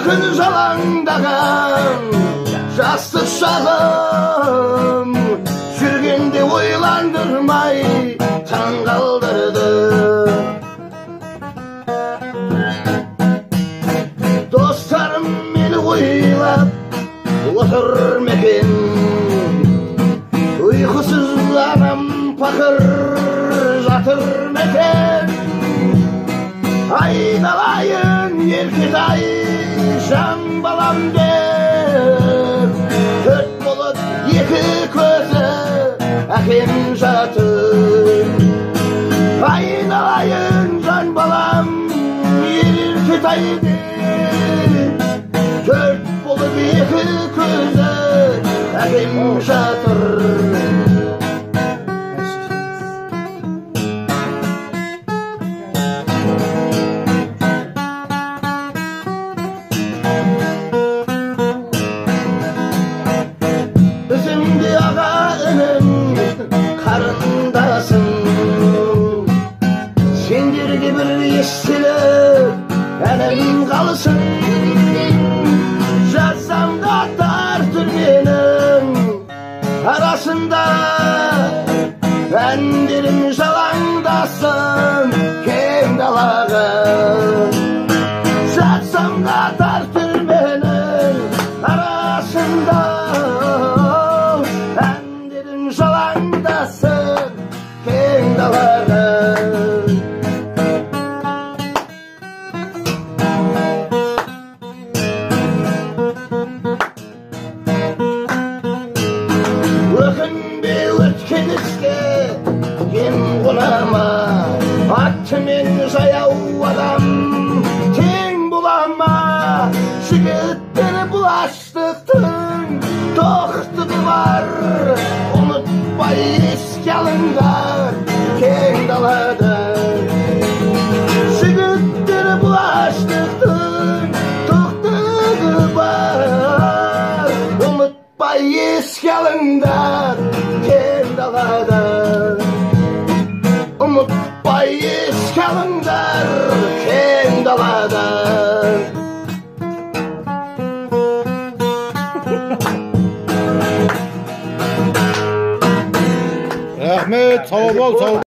Bakın жалаңдаған жастық шағым жүргенде ойландырмай таң қалдырды. Достарым мені ойлап отыр мекен, ұйқысыз анам пақыр жатыр мекен. Айналайын еркетай жан балам деп, төрт болып екі көзі әкем жатыр. Айналайын жан балам еркетай деп, төрт болып екі көзі әкем жатыр. Сендерге бір естілі әнім қалсын, жазсам да тар түрменің арасында әндерім жалаңдасын кең далаға. Жазсам да тар түрменің арасында әндерім жалаңдасын кең далаға. Өкінбе өткен іске ем қонама, атты мен жаяу адам тең болама. Жігіттер бұл аштықтың тоқтығы бар, ұмытпай еске алыңдар кең далада. Жігіттер бұл аштықтың тоқтығы бар, ұмытпай еске алыңдар кең далада. Ұмытпай еске алыңдар кең далада. Рахмет, сау бол, сау бол.